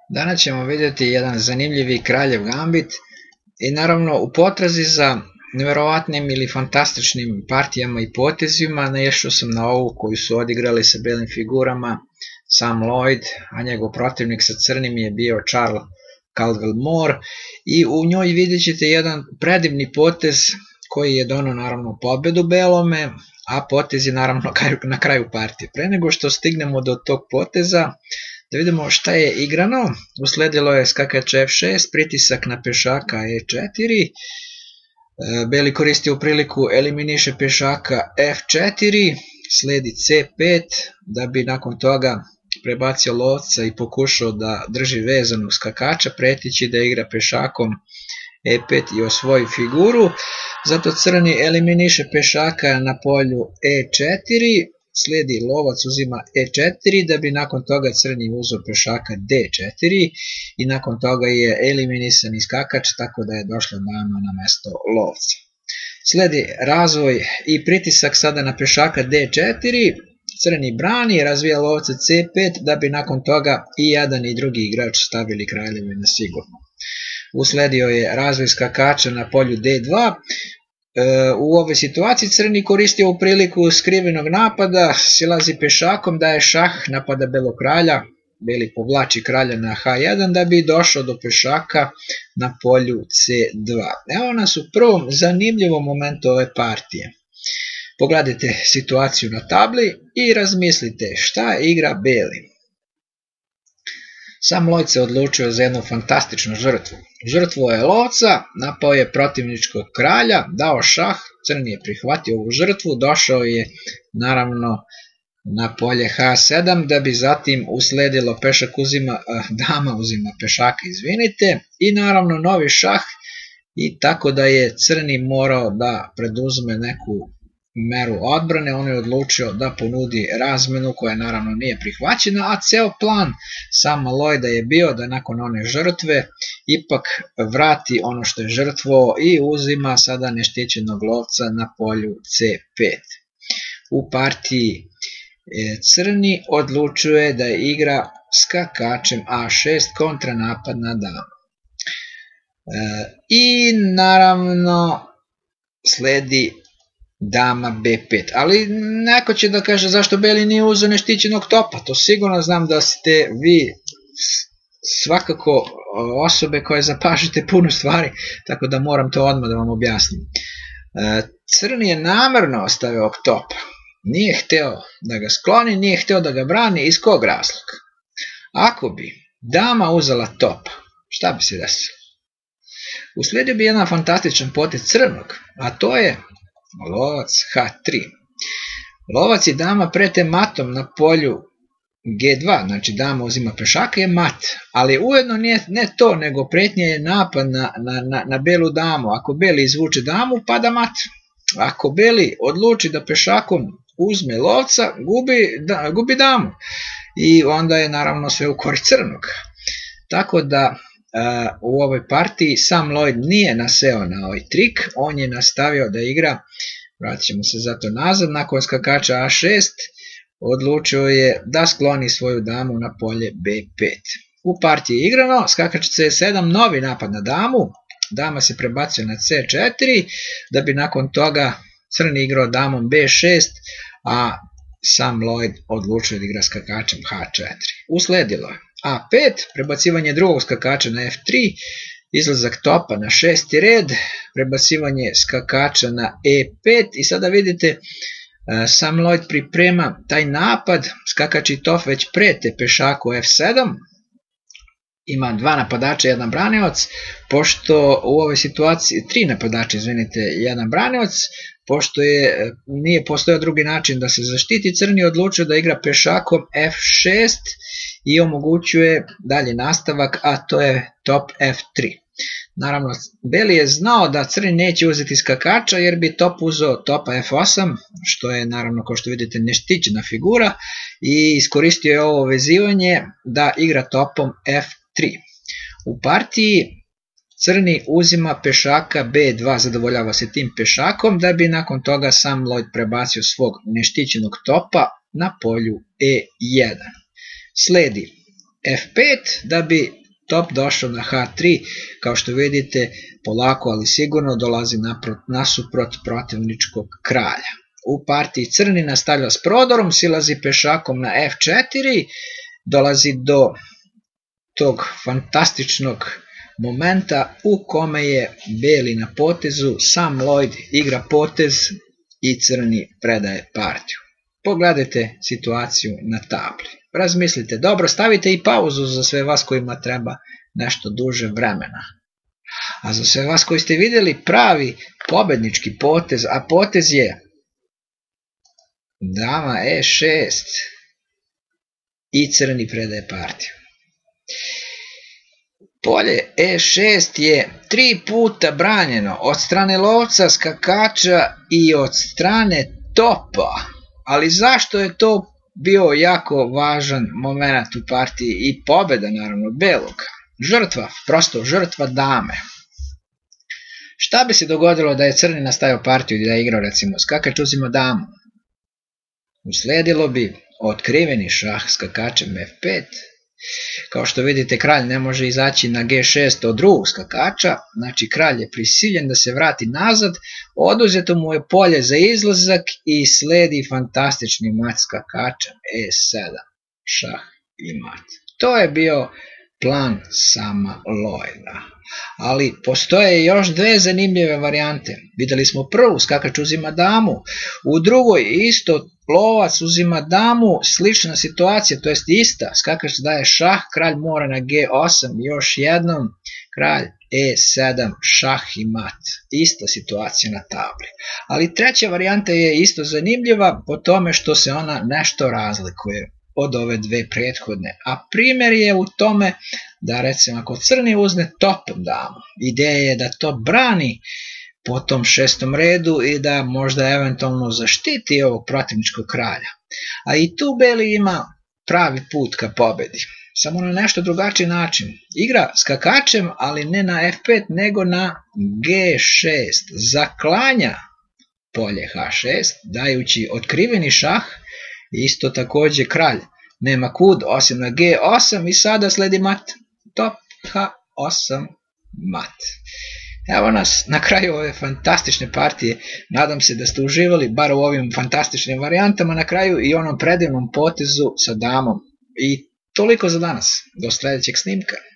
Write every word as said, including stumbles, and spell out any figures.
Danas ćemo vidjeti jedan zanimljivi kraljev gambit i naravno u potrazi za nevjerovatnim ili fantastičnim partijama i potezima naišao sam na ovu koju su odigrali sa belim figurama Sam Lloyd, a njegov protivnik sa crnim je bio Charles Caldwell-Moore i u njoj vidjet ćete jedan predivni potez koji je donao naravno pobedu belome, a potez je naravno na kraju partije. Pre nego što stignemo do tog poteza, da vidimo šta je igrano. Usledilo je skakač ef šest, pritisak na pešaka e četiri, beli koristio priliku eliminiše pešaka ef četiri, sledi ce pet, da bi nakon toga prebacio lovca i pokušao da drži vezanog skakača, pretići da igra pešakom e pet i osvoji figuru. Zato crni eliminiše pešaka na polju e četiri, sledi lovac uzima e četiri, da bi nakon toga crni uzeo pešaka de četiri i nakon toga je eliminisan skakač, tako da je došla dama na mesto lovca. Sledi razvoj i pritisak sada na pešaka de četiri, crni brani, razvija lovca ce pet, da bi nakon toga i jedan i drugi igrač stavili kraljeve na sigurno. Usledio je razvoj skakača na polju de dva, u ovoj situaciji crni koristio u priliku skrivenog napada, silazi pešakom, daje šah, napada belog kralja, beli povlači kralja na ha jedan da bi došao do pešaka na polju ce dva. Evo nas u prvom zanimljivom momentu ove partije. Pogledajte situaciju na tabli i razmislite šta igra beli. Sam Lloyd se odlučio za jednu fantastičnu žrtvu. Žrtvo je lovca, napao je protivničkog kralja, dao šah, crni je prihvatio ovu žrtvu, došao je naravno na polje ha sedam, da bi zatim usledilo pešak uzima, dama uzima pešaka, izvinite, i naravno novi šah, i tako da je crni morao da preduzme neku meru odbrane. On je odlučio da ponudi razmenu koja naravno nije prihvaćena, a ceo plan Sama Lloyda je bio da nakon one žrtve ipak vrati ono što je žrtvo i uzima sada neštićenog lovca na polju ce pet. U partiji crni odlučuje da igra skakačem a šest kontra napad na damu. I naravno sledi dama be pet, ali neko će da kaže zašto beli nije uzeo neštićenog topa. To sigurno znam da ste vi svakako osobe koje zapažite puno stvari, tako da moram to odmah da vam objasnim. Crni je namerno ostavio ovog topa, nije hteo da ga skloni, nije hteo da ga brani. Iz kog razloga? Ako bi dama uzela top, šta bi se desilo? Usledio bi jedan fantastičan potez crnog, a to je lovac ha tri. Lovac i dama prete matom na polju ge dva, znači dama uzima pešaka, je mat, ali ujedno nije, ne to, nego pretnja je napad na, na, na, na belu damu. Ako beli izvuče damu, pada mat. Ako beli odluči da pešakom uzme lovca, gubi, da, gubi damu. I onda je naravno sve u korist crnog. Tako da Uh, u ovoj partiji Sam Lloyd nije naseo na ovaj trik, on je nastavio da igra, vratit ćemo se zato nazad, nakon skakača a šest odlučio je da skloni svoju damu na polje be pet. U partiji je igrano, skakač ce sedam, novi napad na damu, dama se prebacuje na ce četiri, da bi nakon toga crni igrao damom be šest, a Sam Lloyd odlučio da igra skakačem ha četiri. Usledilo je a pet, prebacivanje drugog skakača na ef tri, izlazak topa na šesti red, prebacivanje skakača na e pet i sada vidite Sam Lloyd priprema taj napad, skakač i top već prete pešaku ef sedam, ima dva napadača, jedan branioc, pošto u ovoj situaciji, tri napadača, izvinite, jedan branioc, pošto je, nije postojao drugi način da se zaštiti, crni odlučio da igra pešakom ef šest i omogućuje dalje nastavak, a to je top ef tri. Naravno, beli je znao da crni neće uzeti skakača jer bi top uzeo topa ef osam, što je naravno, kao što vidite, neštićena figura, i iskoristio je ovo vezivanje da igra topom ef tri. U partiji crni uzima pešaka be dva, zadovoljava se tim pešakom, da bi nakon toga Sam Lloyd prebacio svog neštićenog topa na polju e jedan. Sledi ef pet da bi top došao na ha tri, kao što vidite polako ali sigurno dolazi nasuprot protivničkog kralja. U partiji crni nastavlja s prodorom, silazi pešakom na ef četiri, dolazi do tog fantastičnog momenta u kome je beli na potezu, sam Lloyd igra potez i crni predaje partiju. Pogledajte situaciju na tabli. Razmislite dobro, stavite i pauzu za sve vas kojima treba nešto duže vremena. A za sve vas koji ste vidjeli pravi pobednički potez, a potez je dama e šest i crni predaje partiju. Polje e šest je tri puta branjeno od strane lovca, skakača i od strane topa. Ali zašto je to bio jako važan moment u partiji i pobjeda naravno belog? Žrtva, prosto žrtva dame. Šta bi se dogodilo da je crni nastavio partiju i da je igrao recimo skakač uzima damu? Usledilo bi otkriveni šah skakačem ef pet. Kao što vidite, kralj ne može izaći na ge šest od drugog skakača, znači kralj je prisiljen da se vrati nazad, oduzeto mu je polje za izlazak i sledi fantastični mat skakačem e sedam, šah i mat. To je bio plan sama Lloyda. Ali postoje još dve zanimljive varijante. Videli smo prvu, skakač uzima damu, u drugoj isto lovac uzima damu, slična situacija, to jest ista, skakač daje šah, kralj mora na ge osam, još jednom, kralj e sedam, šah i mat, ista situacija na tabli. Ali treća varijanta je isto zanimljiva po tome što se ona nešto razlikuje od ove dve prethodne, a primjer je u tome da recimo ako crni uzne topom damu, ideja je da to brani po tom šestom redu i da možda eventualno zaštiti ovog protivničkog kralja. A i tu beli ima pravi put ka pobedi, samo na nešto drugačiji način. Igra skakačem, ali ne na ef pet, nego na ge šest. Zaklanja polje ha šest, dajući otkriveni šah, isto također kralj nema kud osim na ge osam i sada sledi mat, top ha osam mat. Evo nas na kraju ove fantastične partije, nadam se da ste uživali bar u ovim fantastičnim varijantama na kraju i onom predivnom potezu sa damom. I toliko za danas, do sljedećeg snimka.